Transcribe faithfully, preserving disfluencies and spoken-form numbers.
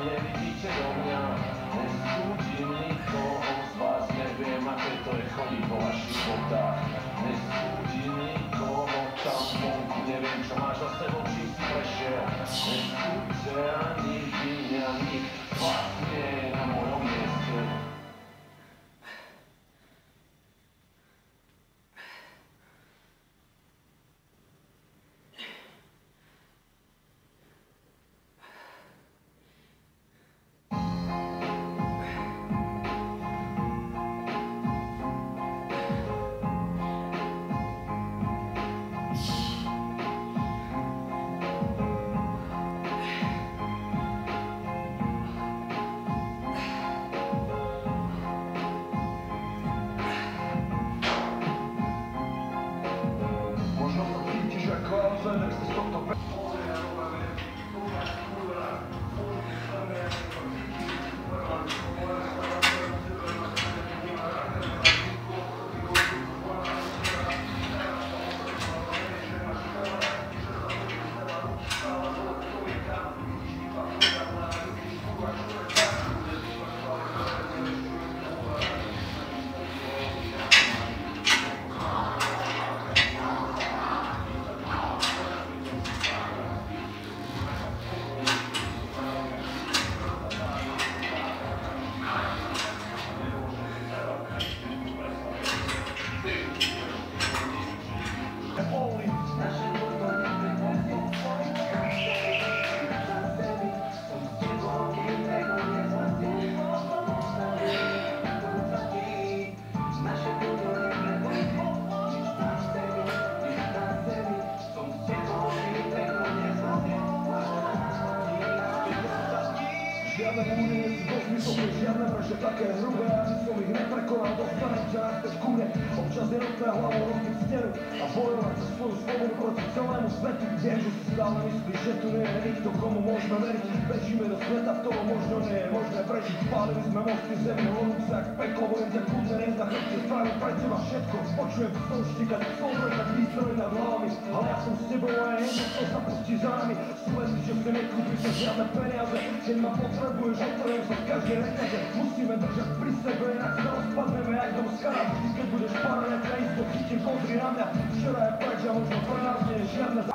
nevidíte do mňa. Nesúdim nikoho z vás, neviem, aké to je chodiť po vašich botách. Nesúdim nikoho tam vonku, neviem, čo máš za sebou, či si prešiel. Nesúďte ani vy, ani vás nie je na mojom mieste. Žiadne múry nie sú dosť vysoké, žiadne prečo také hrubé, ani som ich neprekonal, dostanem ťa naspäť ku mne. Občas je nutné hlavou rozbiť stenu a bojovať za svoju slobodu proti celému svetu. Viem, že si stále myslíš, že tu nie je nikto, komu môžeme veriť. Bežíme do sveta, v ktorom možno nie je možné prežiť. Spálili sme mosty zemi, horúce jak peklo, viem ťa kúzeriem za chrbte, spravím pre teba všetko. Počujem som štíkať, som vrkať výstroj nad hlavami, ale ja som s tebou a je jedno, čo sa pustí za nami. Súvezli, že si nekúpiš sa žiadne peniaze, keď ma potrebuješ, otvorím sa v každej reťaze. Musíme držať pri sebe, inak sa rozpadneme jak dom z kanál. Keď budeš parať, ja ťa isto chytím, pozri na mňa. Včera je preč a možno pre nás nie je žiadne